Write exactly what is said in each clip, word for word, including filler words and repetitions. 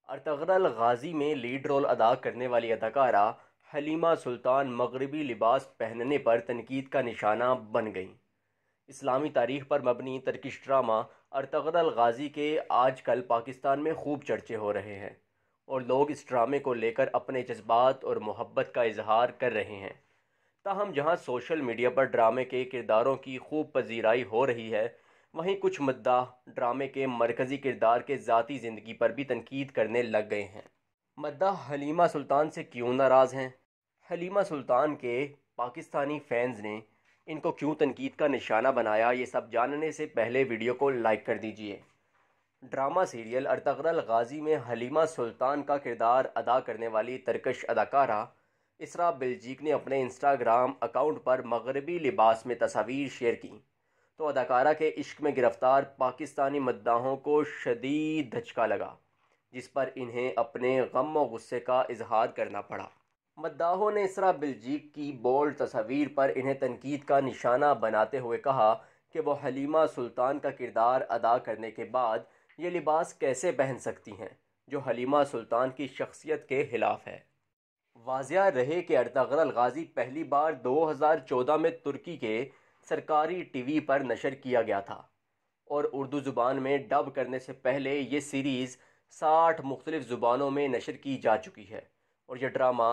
Ertugrul غازی میں lead role ادا کرنے والی اداکارہ حلیمہ سلطان مغربی لباس پہننے پر تنقید کا نشانہ بن گئیں۔ اسلامی تاریخ پر مبنی ترکش ڈرامہ ارتغرل غازی کے آج کل پاکستان میں خوب چرچے ہو رہے ہیں اور لوگ اس ڈرامے کو لے کر اپنے جذبات اور محبت کا اظہار کر رہے ہیں۔ تاہم جہاں سوشل میڈیا پر ڈرامے کے کرداروں کی خوب پذیرائی ہو رہی ہے، وہیں کچھ مداح ڈرامے کے مرکزی کردار کے ذاتی زندگی پر بھی تنقید کرنے لگ گئے ہیں۔ مداح حلیمہ سلطان سے کیوں ناراض ہیں؟ حلیمہ سلطان کے پاکستانی فینز نے ان کو کیوں تنقید کا نشانہ بنایا، یہ سب جاننے سے پہلے ویڈیو کو لائک کر دیجئے۔ ڈرامہ سیریل ارتغرل غازی میں حلیمہ سلطان کا کردار ادا کرنے والی ترکش اداکارہ اسرا بلجیک نے اپنے انسٹاگرام اکاؤنٹ پر مغربی لباس میں تصاویر شیئر کیں تو اداکارہ کے عشق میں گرفتار پاکستانی مداحوں کو شدید دھچکا لگا، جس پر انہیں اپنے غم و غصے کا اظہار کرنا پڑا۔ مداحوں نے اسرا بلجیک کی بولڈ تصاویر پر انہیں تنقید کا نشانہ بناتے ہوئے کہا کہ وہ حلیمہ سلطان کا کردار ادا کرنے کے بعد یہ لباس کیسے پہن سکتی ہیں جو حلیمہ سلطان کی شخصیت کے خلاف ہے۔ واضح رہے کہ ارتغرل غازی پہلی بار دو ہزار چودہ میں ترکی کے سرکاری ٹی وی پر نشر کیا گیا تھا اور اردو زبان میں ڈب کرنے سے پہلے یہ سیریز ساٹھ مختلف زبانوں میں نشر کی جا چکی ہے اور یہ ڈرامہ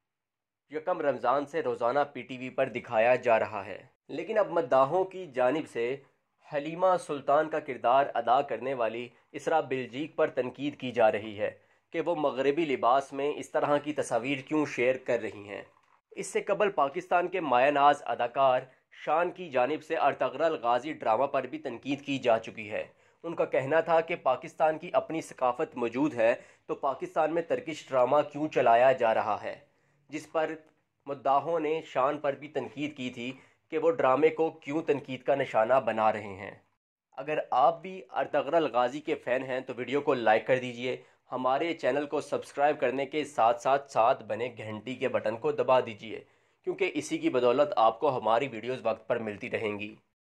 یکم رمضان سے روزانہ پی ٹی وی پر دکھایا جا رہا ہے۔ لیکن اب مداحوں کی جانب سے حلیمہ سلطان کا کردار ادا کرنے والی اسرا بلجیک پر تنقید کی جا رہی ہے کہ وہ مغربی لباس میں اس طرح کی تصاویر کیوں شیئر کر رہی ہیں۔ اس سے قبل پاکستان کے مایہ ناز اداکار شان کی جانب سے ارتغرل غازی ڈرامہ پر بھی تنقید کی جا چکی ہے۔ ان کا کہنا تھا کہ پاکستان کی اپنی ثقافت موجود ہے تو پاکستان میں ترکش ڈرامہ کیوں چلایا جا رہا ہے، جس پر مداحوں نے شان پر بھی تنقید کی تھی کہ وہ ڈرامے کو کیوں تنقید کا نشانہ بنا رہے ہیں۔ اگر آپ بھی ارتغرل غازی کے فین ہیں تو ویڈیو کو لائک کر دیجئے، ہمارے چینل کو سبسکرائب کرنے کے ساتھ ساتھ ساتھ بنے گھنٹی کے بٹن کو دبا دیجئے، کیونکہ اسی کی بدولت آپ کو ہماری ویڈیوز وقت پر ملتی رہیں گی۔